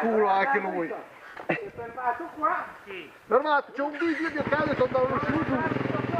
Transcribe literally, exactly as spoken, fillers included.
culo anche lui. È fermato qua. Fermato, c'è un video di cane che andavano su giù.